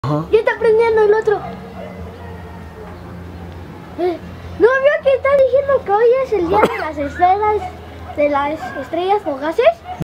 Ajá. Ya está prendiendo el otro. ¿No vio que está diciendo que hoy es el día de las estrellas fugaces?